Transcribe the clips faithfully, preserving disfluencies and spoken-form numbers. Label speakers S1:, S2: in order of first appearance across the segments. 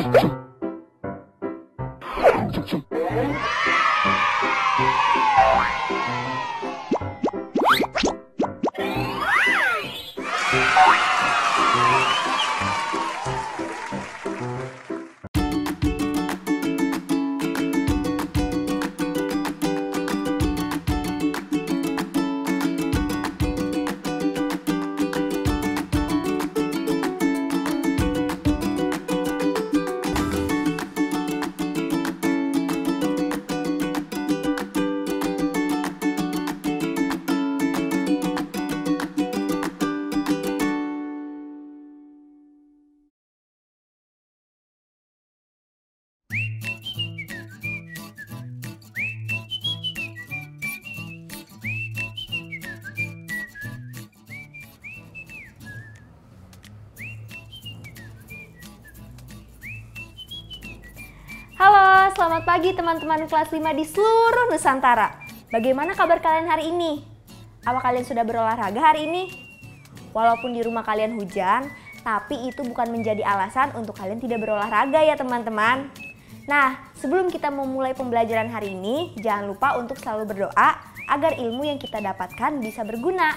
S1: Halo, selamat pagi teman-teman kelas lima di seluruh Nusantara. Bagaimana kabar kalian hari ini? Apa kalian sudah berolahraga hari ini? Walaupun di rumah kalian hujan, tapi itu bukan menjadi alasan untuk kalian tidak berolahraga ya teman-teman. Nah, sebelum kita memulai pembelajaran hari ini, jangan lupa untuk selalu berdoa agar ilmu yang kita dapatkan bisa berguna.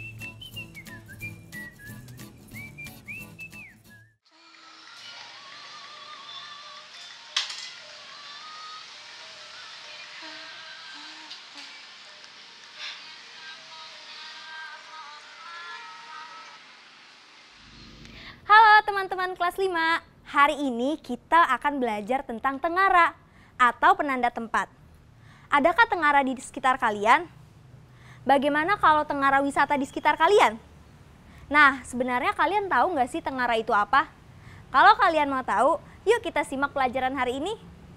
S1: Halo teman-teman kelas lima, hari ini kita akan belajar tentang tengara atau penanda tempat. Adakah tengara di sekitar kalian? Bagaimana kalau tengara wisata di sekitar kalian? Nah, sebenarnya kalian tahu nggak sih tengara itu apa? Kalau kalian mau tahu, yuk kita simak pelajaran hari ini.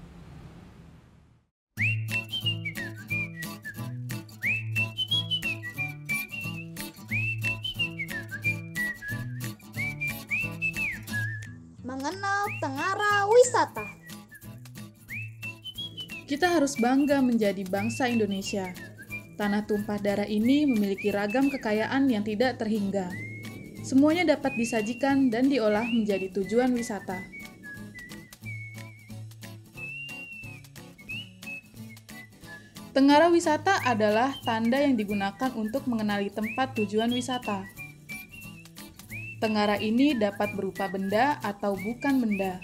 S2: Mengenal tengara wisata.
S3: Kita harus bangga menjadi bangsa Indonesia. Tanah tumpah darah ini memiliki ragam kekayaan yang tidak terhingga. Semuanya dapat disajikan dan diolah menjadi tujuan wisata. Tengara wisata adalah tanda yang digunakan untuk mengenali tempat tujuan wisata. Tengara ini dapat berupa benda atau bukan benda.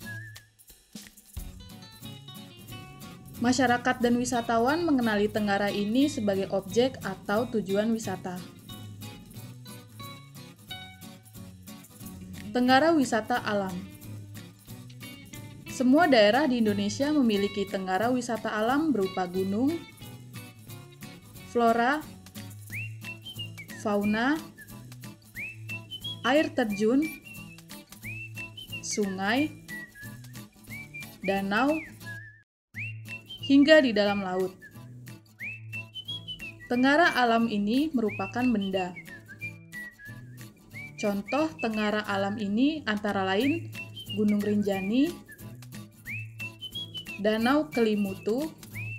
S3: Masyarakat dan wisatawan mengenali tengara ini sebagai objek atau tujuan wisata. Tengara wisata alam. Semua daerah di Indonesia memiliki tengara wisata alam berupa gunung, flora, fauna, air terjun, sungai, danau, hingga di dalam laut. Tengara alam ini merupakan benda. Contoh tengara alam ini antara lain Gunung Rinjani, Danau Kelimutu,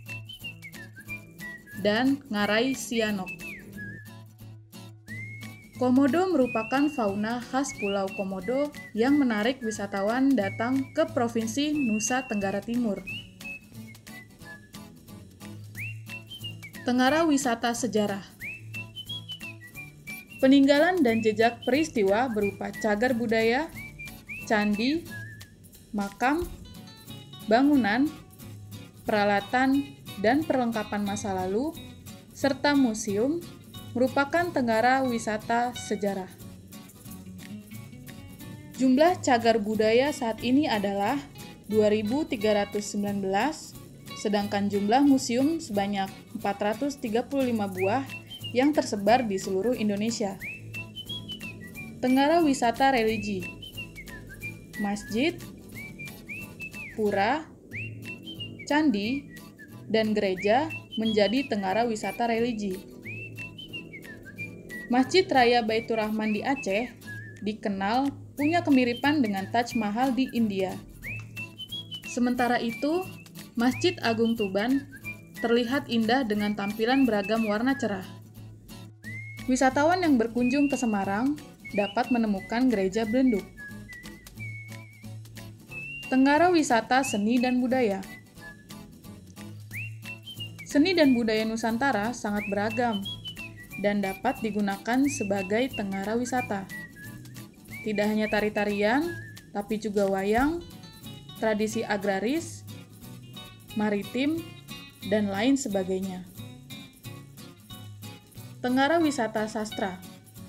S3: dan Ngarai Sianok. Komodo merupakan fauna khas Pulau Komodo yang menarik wisatawan datang ke Provinsi Nusa Tenggara Timur. Tengara wisata sejarah. Peninggalan dan jejak peristiwa berupa cagar budaya, candi, makam, bangunan, peralatan, dan perlengkapan masa lalu, serta museum merupakan tengara wisata sejarah. Jumlah cagar budaya saat ini adalah dua ribu tiga ratus sembilan belas, sedangkan jumlah museum sebanyak empat ratus tiga puluh lima buah yang tersebar di seluruh Indonesia. Tengara wisata religi. Masjid, pura, candi, dan gereja menjadi tengara wisata religi. Masjid Raya Baitur Rahman di Aceh dikenal punya kemiripan dengan Taj Mahal di India. Sementara itu, Masjid Agung Tuban terlihat indah dengan tampilan beragam warna cerah. Wisatawan yang berkunjung ke Semarang dapat menemukan gereja Belenduk. Tenggara wisata seni dan budaya. Seni dan budaya Nusantara sangat beragam dan dapat digunakan sebagai tenggara wisata. Tidak hanya tari-tarian, tapi juga wayang, tradisi agraris, maritim, dan lain sebagainya. Tenggara wisata sastra.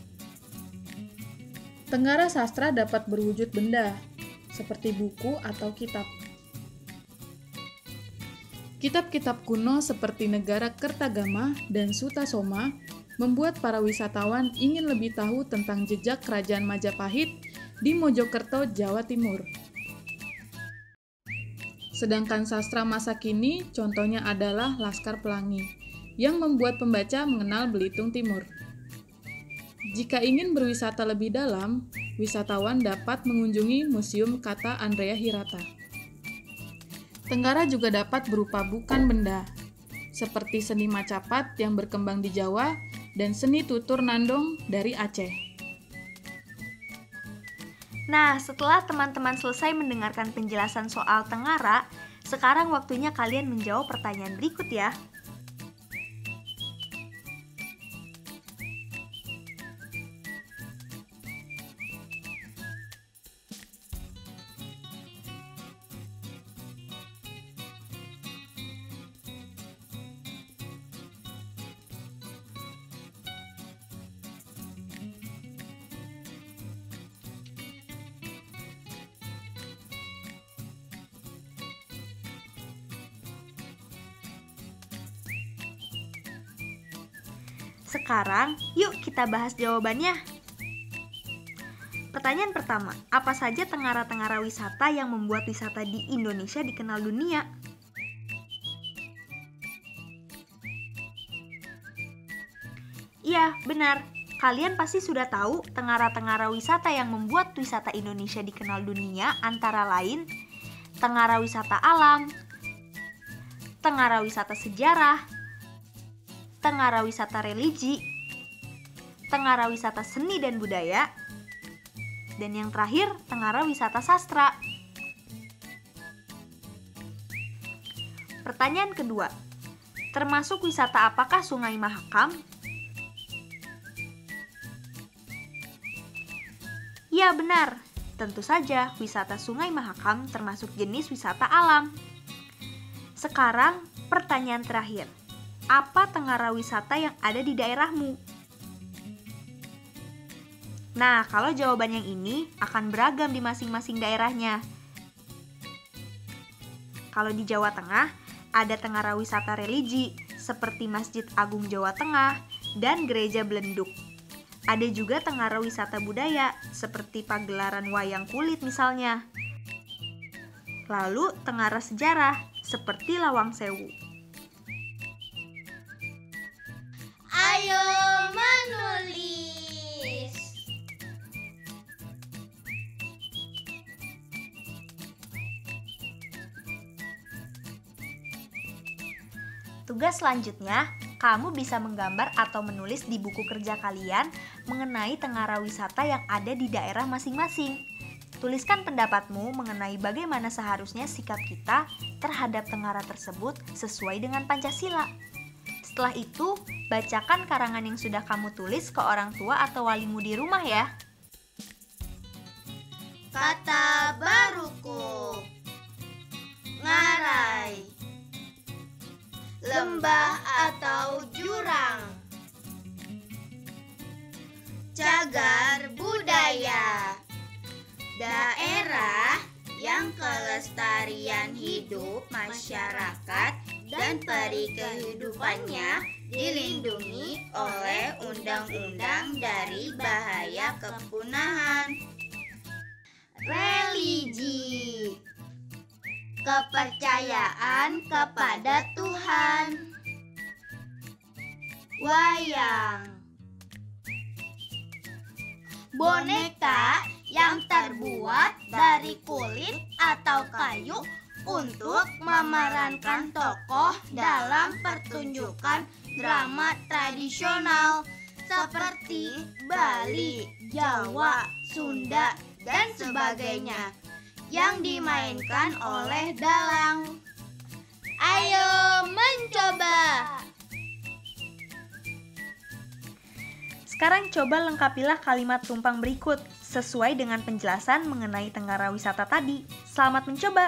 S3: Tenggara sastra dapat berwujud benda, seperti buku atau kitab. Kitab-kitab kuno seperti Negara Kertagama dan Sutasoma membuat para wisatawan ingin lebih tahu tentang jejak Kerajaan Majapahit di Mojokerto, Jawa Timur. Sedangkan sastra masa kini contohnya adalah Laskar Pelangi, yang membuat pembaca mengenal Belitung Timur. Jika ingin berwisata lebih dalam, wisatawan dapat mengunjungi Museum Kata Andrea Hirata. Tenggara juga dapat berupa bukan benda, seperti seni Macapat yang berkembang di Jawa dan seni tutur nandong dari Aceh.
S1: Nah, setelah teman-teman selesai mendengarkan penjelasan soal Tenggara, sekarang waktunya kalian menjawab pertanyaan berikut ya. Sekarang, yuk kita bahas jawabannya. Pertanyaan pertama, apa saja tenggara-tenggara wisata yang membuat wisata di Indonesia dikenal dunia? Iya, benar. Kalian pasti sudah tahu tenggara-tenggara wisata yang membuat wisata Indonesia dikenal dunia antara lain tenggara wisata alam, tenggara wisata sejarah, tenggara wisata religi, tenggara wisata seni dan budaya, dan yang terakhir, tenggara wisata sastra. Pertanyaan kedua, termasuk wisata apakah Sungai Mahakam? Ya benar, tentu saja wisata Sungai Mahakam termasuk jenis wisata alam. Sekarang, pertanyaan terakhir. Apa tenggara wisata yang ada di daerahmu? Nah, kalau jawaban yang ini akan beragam di masing-masing daerahnya. Kalau di Jawa Tengah, ada tenggara wisata religi seperti Masjid Agung Jawa Tengah dan Gereja Belenduk. Ada juga tenggara wisata budaya seperti pagelaran wayang kulit misalnya. Lalu tenggara sejarah seperti Lawang Sewu.
S2: Ayo menulis.
S1: Tugas selanjutnya, kamu bisa menggambar atau menulis di buku kerja kalian mengenai tenggara wisata yang ada di daerah masing-masing. Tuliskan pendapatmu mengenai bagaimana seharusnya sikap kita terhadap tenggara tersebut sesuai dengan Pancasila. Setelah itu, bacakan karangan yang sudah kamu tulis ke orang tua atau walimu di rumah ya.
S2: Kata baruku. Ngarai. Lembah atau jurang. Cagar budaya. Daerah yang kelestarian hidup masyarakat dan peri kehidupannya dilindungi oleh undang-undang dari bahaya kepunahan. Religi, kepercayaan kepada Tuhan. Wayang, boneka yang terbuat dari kulit atau kayu untuk memerankan tokoh dalam pertunjukan drama tradisional seperti Bali, Jawa, Sunda, dan sebagainya. yang dimainkan oleh dalang. Ayo mencoba!
S1: Sekarang coba lengkapilah kalimat tumpang berikut sesuai dengan penjelasan mengenai Tengara Wisata tadi. Selamat mencoba!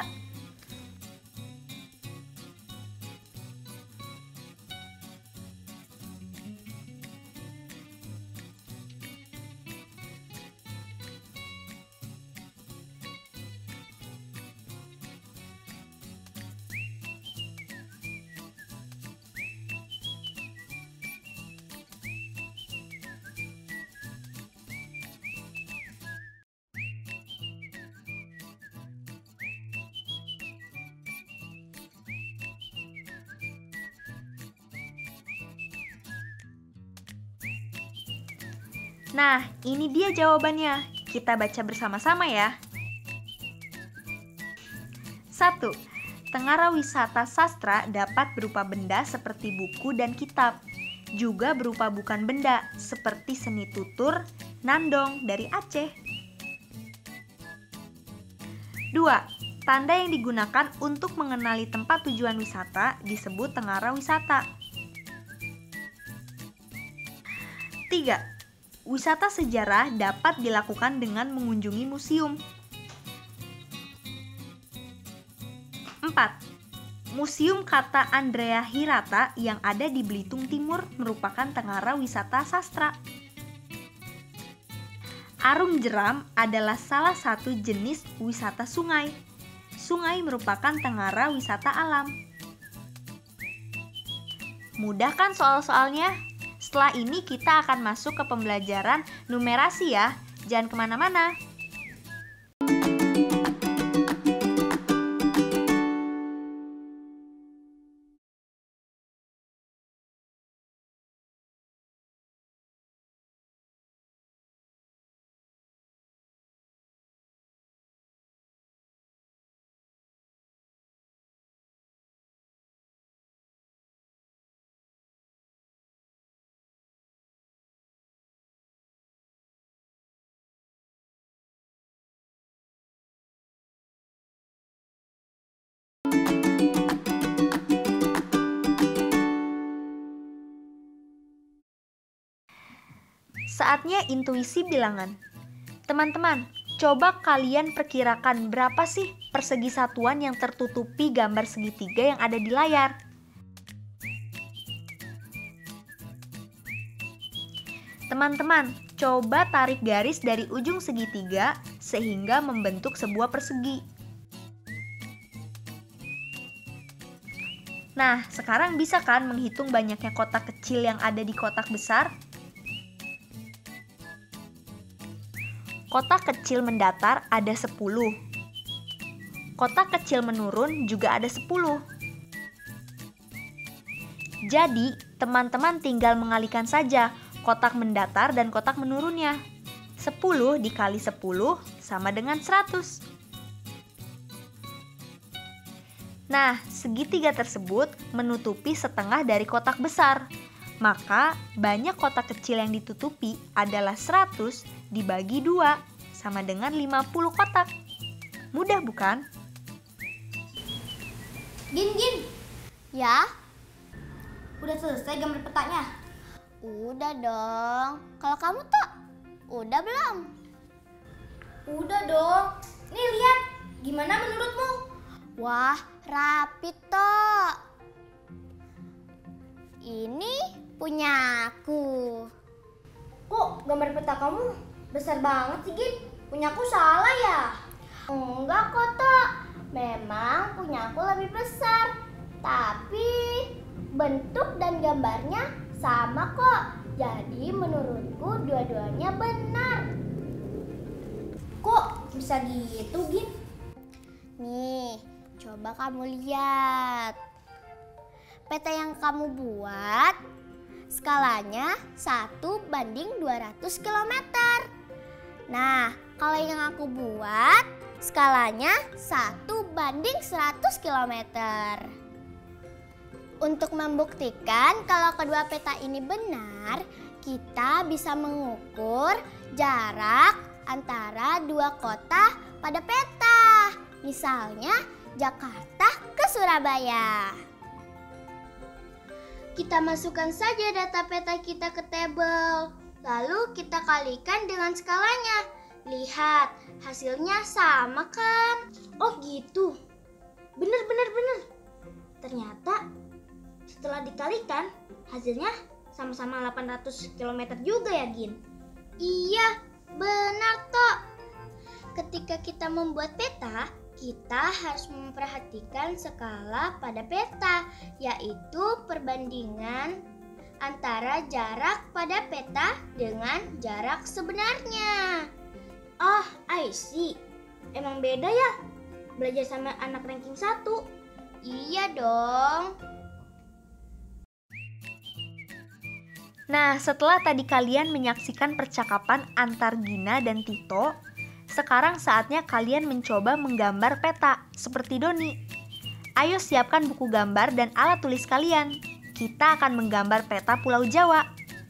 S1: Nah, ini dia jawabannya. Kita baca bersama-sama ya. satu. Tengara wisata sastra dapat berupa benda seperti buku dan kitab. Juga berupa bukan benda seperti seni tutur, nandong dari Aceh. dua. Tanda yang digunakan untuk mengenali tempat tujuan wisata disebut tengara wisata. tiga. Wisata sejarah dapat dilakukan dengan mengunjungi museum. empat. Museum Kata Andrea Hirata yang ada di Belitung Timur merupakan tengara wisata sastra. Arung jeram adalah salah satu jenis wisata sungai. Sungai merupakan tengara wisata alam. Mudah kan soal-soalnya? Setelah ini kita akan masuk ke pembelajaran numerasi ya. Jangan kemana-mana. Saatnya intuisi bilangan. Teman-teman, coba kalian perkirakan berapa sih persegi satuan yang tertutupi gambar segitiga yang ada di layar? Teman-teman, coba tarik garis dari ujung segitiga sehingga membentuk sebuah persegi. Nah, sekarang bisa kan menghitung banyaknya kotak kecil yang ada di kotak besar? Kotak kecil mendatar ada sepuluh. Kotak kecil menurun juga ada sepuluh. Jadi, teman-teman tinggal mengalihkan saja kotak mendatar dan kotak menurunnya. sepuluh dikali sepuluh sama dengan seratus. Nah, segitiga tersebut menutupi setengah dari kotak besar. Maka, banyak kotak kecil yang ditutupi adalah seratus dibagi dua, sama dengan lima puluh kotak. Mudah bukan?
S2: Gin, Gin. Ya? Udah selesai gambar petanya? Udah dong. Kalau kamu tak? Udah belum? Udah dong. Nih lihat, gimana menurutmu? Wah, rapi toh. Ini punya aku. Kok gambar peta kamu besar banget sih, Gin? Punya aku salah ya? Enggak kok, Tok. Memang punya aku lebih besar. Tapi bentuk dan gambarnya sama kok. Jadi menurutku dua-duanya benar. Kok bisa gitu, Gin? Nih, coba kamu lihat. Peta yang kamu buat skalanya satu banding dua ratus kilometer. Nah, kalau yang aku buat skalanya satu banding seratus kilometer. Untuk membuktikan kalau kedua peta ini benar, kita bisa mengukur jarak antara dua kota pada peta. Misalnya Jakarta ke Surabaya. Kita masukkan saja data peta kita ke tabel. Lalu kita kalikan dengan skalanya. Lihat, hasilnya sama kan? Oh gitu. Bener, bener, bener. Ternyata setelah dikalikan, hasilnya sama-sama delapan ratus kilometer juga ya, Gin? Iya, benar Tok. Ketika kita membuat peta, kita harus memperhatikan skala pada peta, yaitu perbandingan antara jarak pada peta dengan jarak sebenarnya. Oh, I see. Emang beda ya belajar sama anak ranking satu? Iya dong.
S1: Nah, setelah tadi kalian menyaksikan percakapan antar Gina dan Tito, sekarang saatnya kalian mencoba menggambar peta seperti Doni. Ayo siapkan buku gambar dan alat tulis kalian. Kita akan menggambar peta Pulau Jawa.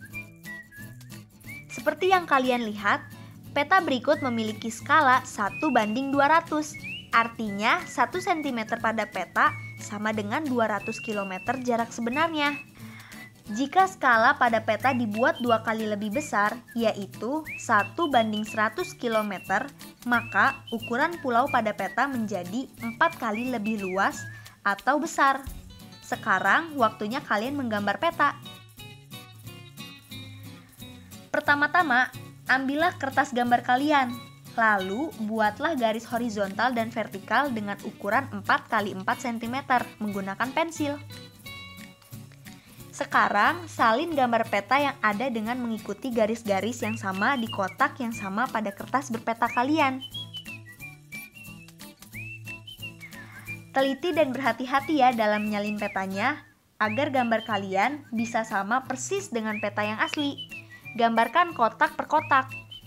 S1: Seperti yang kalian lihat, peta berikut memiliki skala satu banding dua ratus. Artinya satu sentimeter pada peta sama dengan dua ratus kilometer jarak sebenarnya. Jika skala pada peta dibuat dua kali lebih besar, yaitu satu banding seratus kilometer, maka ukuran pulau pada peta menjadi empat kali lebih luas atau besar. Sekarang waktunya kalian menggambar peta. Pertama-tama, ambillah kertas gambar kalian. Lalu, buatlah garis horizontal dan vertikal dengan ukuran empat kali empat sentimeter menggunakan pensil. Sekarang, salin gambar peta yang ada dengan mengikuti garis-garis yang sama di kotak yang sama pada kertas berpeta kalian. Teliti dan berhati-hati ya dalam menyalin petanya, agar gambar kalian bisa sama persis dengan peta yang asli. Gambarkan kotak per kotak.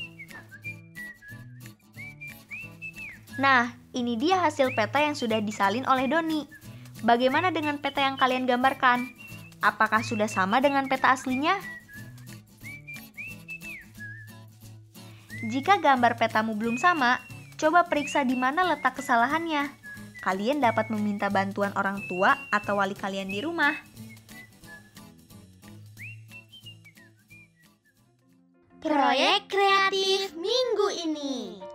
S1: Nah, ini dia hasil peta yang sudah disalin oleh Doni. Bagaimana dengan peta yang kalian gambarkan? Apakah sudah sama dengan peta aslinya? Jika gambar petamu belum sama, coba periksa di mana letak kesalahannya. Kalian dapat meminta bantuan orang tua atau wali kalian di rumah.
S2: Proyek kreatif minggu ini.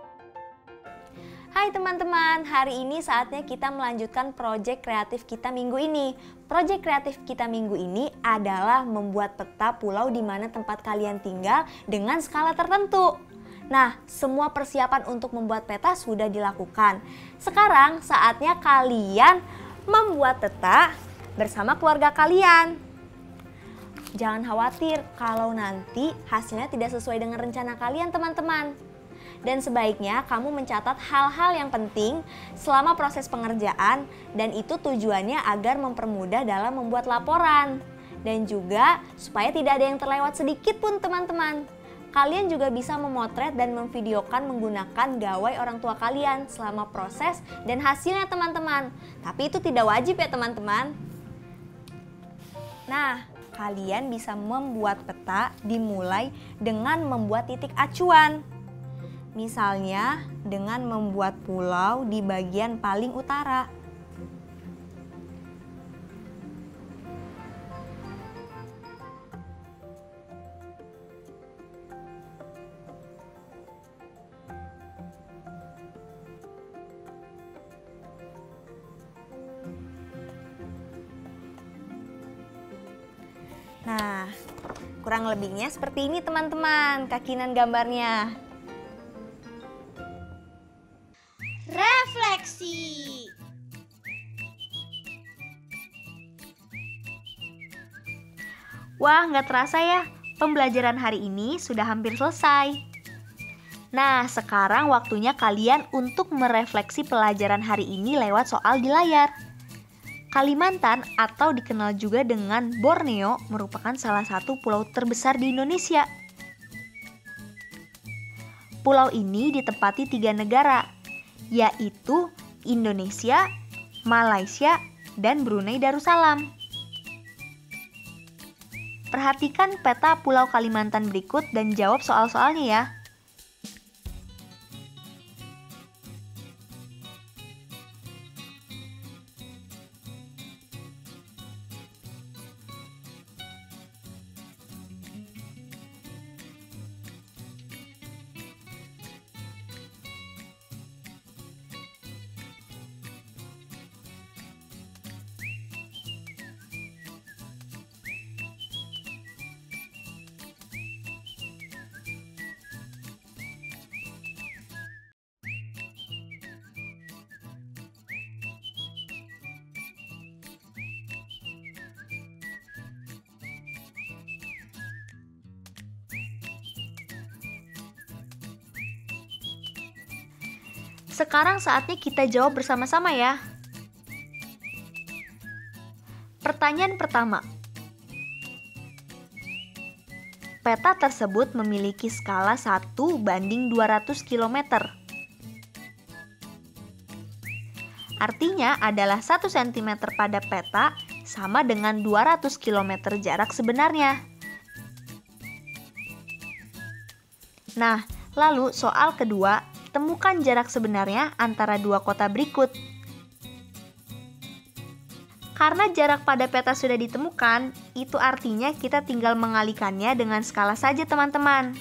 S1: Hai teman-teman, hari ini saatnya kita melanjutkan proyek kreatif kita minggu ini. Proyek kreatif kita minggu ini adalah membuat peta pulau di mana tempat kalian tinggal dengan skala tertentu. Nah, semua persiapan untuk membuat peta sudah dilakukan. Sekarang saatnya kalian membuat peta bersama keluarga kalian. Jangan khawatir kalau nanti hasilnya tidak sesuai dengan rencana kalian, teman-teman. Dan sebaiknya kamu mencatat hal-hal yang penting selama proses pengerjaan, dan itu tujuannya agar mempermudah dalam membuat laporan. Dan juga supaya tidak ada yang terlewat sedikit pun, teman-teman. Kalian juga bisa memotret dan memvideokan menggunakan gawai orang tua kalian selama proses dan hasilnya, teman-teman. Tapi itu tidak wajib ya, teman-teman. Nah, kalian bisa membuat peta dimulai dengan membuat titik acuan. Misalnya dengan membuat pulau di bagian paling utara. Nah, kurang lebihnya seperti ini teman-teman, kakinan gambarnya.
S2: Refleksi.
S1: Wah, nggak terasa ya, pembelajaran hari ini sudah hampir selesai. Nah, sekarang waktunya kalian untuk merefleksi pelajaran hari ini lewat soal di layar. Kalimantan atau dikenal juga dengan Borneo merupakan salah satu pulau terbesar di Indonesia. Pulau ini ditempati tiga negara, yaitu Indonesia, Malaysia, dan Brunei Darussalam. Perhatikan peta Pulau Kalimantan berikut dan jawab soal-soalnya ya. Sekarang saatnya kita jawab bersama-sama ya. Pertanyaan pertama. Peta tersebut memiliki skala satu banding dua ratus kilometer. Artinya adalah satu sentimeter pada peta sama dengan dua ratus kilometer jarak sebenarnya. Nah, lalu soal kedua, temukan jarak sebenarnya antara dua kota berikut. Karena jarak pada peta sudah ditemukan, itu artinya kita tinggal mengalikannya dengan skala saja teman-teman.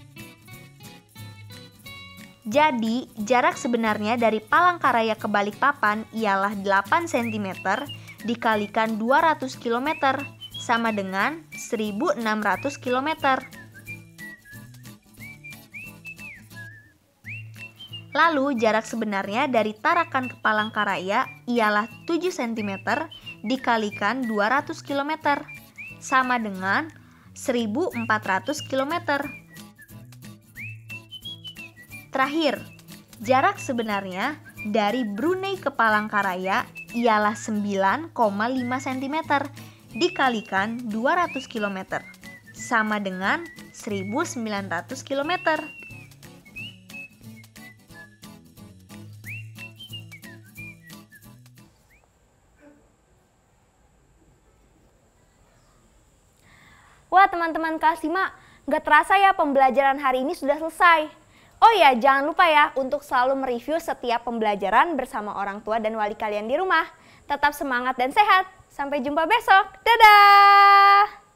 S1: Jadi, jarak sebenarnya dari Palangkaraya ke Balikpapan ialah delapan sentimeter dikalikan dua ratus kilometer, sama dengan seribu enam ratus kilometer. Lalu, jarak sebenarnya dari Tarakan ke Palangkaraya ialah tujuh sentimeter dikalikan dua ratus kilometer, sama dengan seribu empat ratus kilometer. Terakhir, jarak sebenarnya dari Brunei ke Palangkaraya ialah sembilan koma lima sentimeter dikalikan dua ratus kilometer, sama dengan seribu sembilan ratus kilometer.
S4: Wah teman-teman kelas lima, nggak terasa ya pembelajaran hari ini sudah selesai. Oh ya, jangan lupa ya untuk selalu mereview setiap pembelajaran bersama orang tua dan wali kalian di rumah. Tetap semangat dan sehat. Sampai jumpa besok. Dadah!